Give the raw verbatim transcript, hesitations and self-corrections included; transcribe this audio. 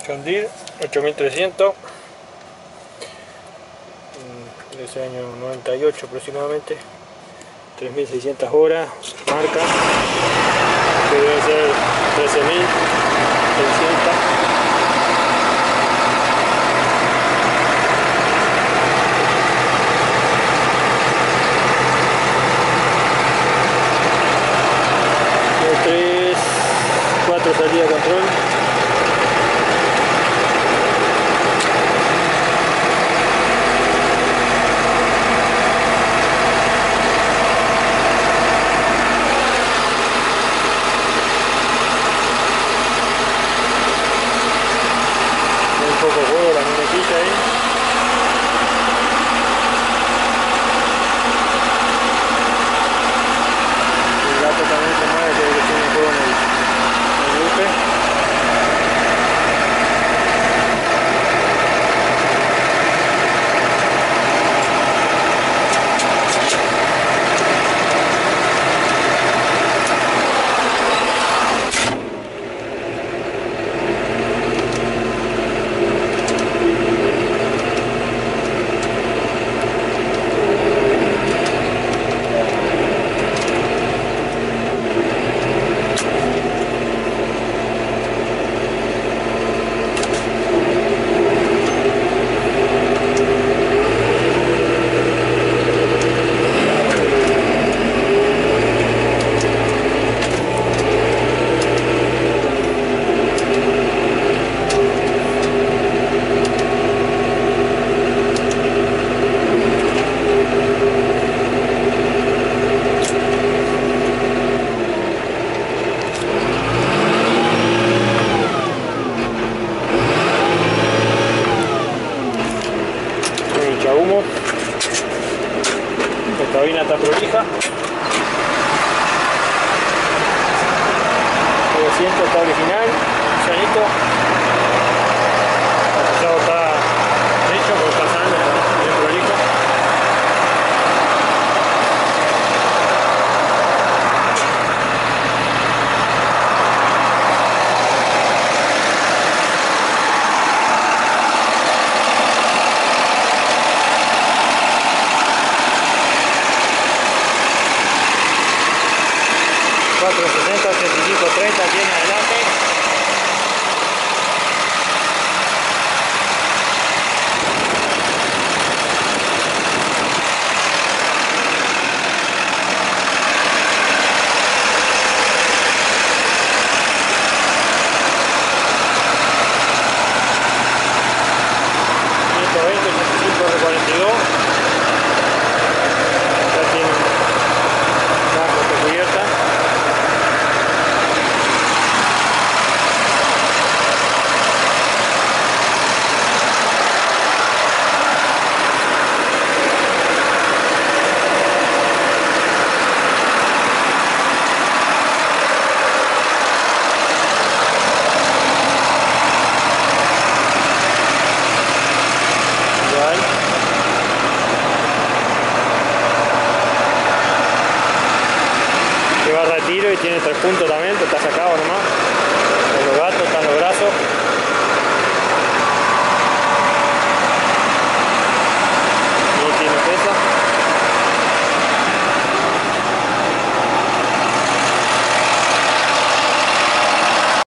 John Deere ocho mil trescientos de ese año noventa y ocho aproximadamente, tres mil seiscientas horas, marca que debe ser trece mil seiscientos. tres, cuatro salidas de control. Un poco juego la muñequita ahí. El gato también se mueve, que tiene juego en el, en el buque. Humo, la cabina está prolija, el asiento está original, sanito, el pesado está hecho, porque está sano, bien prolijo. cuatro sesenta, ochenta y cinco, treinta aquí en adelante. ciento veinte, ochenta y cinco, R cuarenta y dos. Ya tiene la cubierta. Que va a retiro y tiene tres puntos también, está sacado nomás.